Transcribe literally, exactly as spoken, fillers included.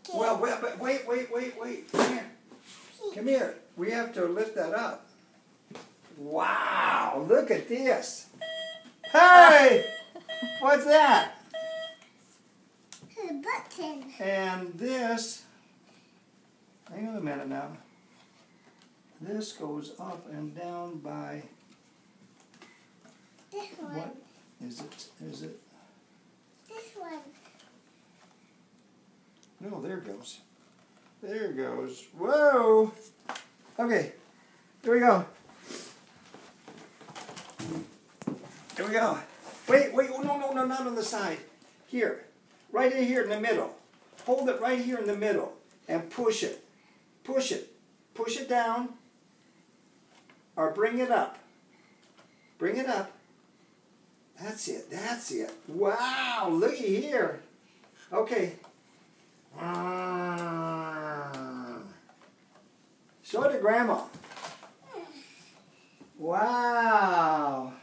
Well, well, but wait, wait, wait, wait. Come here. Come here. We have to lift that up. Wow, look at this. Hey! What's that? A button. And this, hang on a minute now. This goes up and down by, This one. what is it? Is it? This one. No, there it goes. There it goes. Whoa! Okay, here we go. Here we go. Wait, wait, oh, no, no, no, not on the side. Here, right in here in the middle. Hold it right here in the middle and push it. Push it. Push it down or bring it up. Bring it up. That's it, that's it. Wow, looky here. Okay. Show it to Grandma. Wow.